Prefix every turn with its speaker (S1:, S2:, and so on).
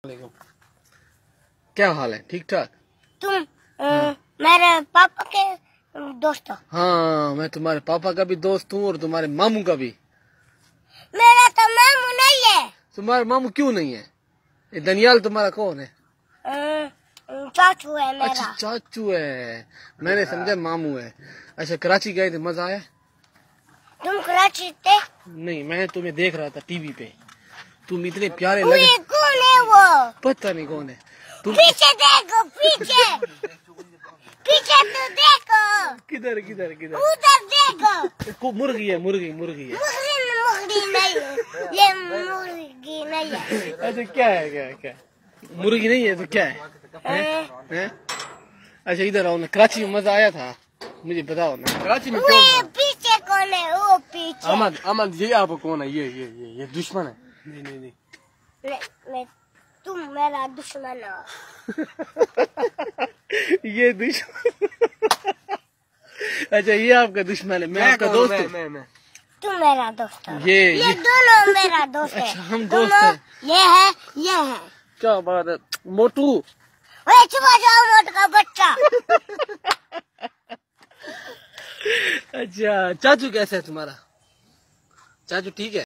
S1: वालेकुम। क्या हाल है? ठीक ठाक।
S2: तुम मेरे पापा के दोस्त हो?
S1: हाँ, मैं तुम्हारे पापा का भी दोस्त हूँ और तुम्हारे मामू का भी।
S2: मेरा तो मामू नहीं है।
S1: तुम्हारा मामू क्यों नहीं है? ये दनियाल तुम्हारा कौन है?
S2: चाचू है मेरा।
S1: अच्छा, चाचू है। मैंने समझा मामू है। अच्छा, कराची गए थे, मजा आया?
S2: तुम कराची थे?
S1: नहीं, मैं तुम्हें देख रहा था टीवी पे। तुम इतने प्यारे लगे।
S2: कौन है वो?
S1: पता नहीं कौन है। तुम
S2: पीछे देखो, पीछे पीछे तो देखो।
S1: किधर किधर किधर?
S2: उधर देखो।
S1: मुर्गी है, मुर्गी मुर्गी है।
S2: मुर्गी नहीं है, ये मुर्गी नहीं है।
S1: अच्छा, क्या है? क्या है? क्या मुर्गी नहीं है तो क्या है? हैं? अच्छा, इधर आओ ना। कराची में मजा आया था, मुझे बताओ ना। कराची में कौन?
S2: पीछे कौन है? वो पीछे।
S1: अहमद, अहमद, ये आपको कौन है? ये दुश्मन है। नहीं नहीं नहीं,
S2: मैं तुम मेरा दुश्मन हो।
S1: ये दुश्मन। अच्छा, ये आपका दुश्मन है, मैं आपका दोस्त हूँ। मैं
S2: तुम मेरा दोस्त हो।
S1: ये
S2: दोनों मेरा दोस्त है।
S1: अच्छा, हम दोस्त हैं।
S2: ये है।
S1: क्या बात है मोटू?
S2: ओए छुपा जाओ मोटू का बच्चा।
S1: अच्छा, चाचू कैसा है तुम्हारा? चाचू ठीक है?